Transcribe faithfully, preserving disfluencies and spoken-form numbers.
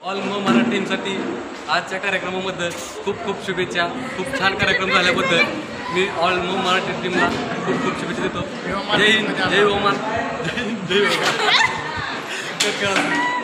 All मो मराठी टीमसाठी आजच्या कार्यक्रमाबद्दल खूप खूप शुभेच्छा. खूप छान कार्यक्रम झाल्याबद्दल मी ऑल मो मराठी टीमला खूप खूप शुभेच्छा देतो. जय हिंद, जय ओमान, जय हिंद, जय ओमान.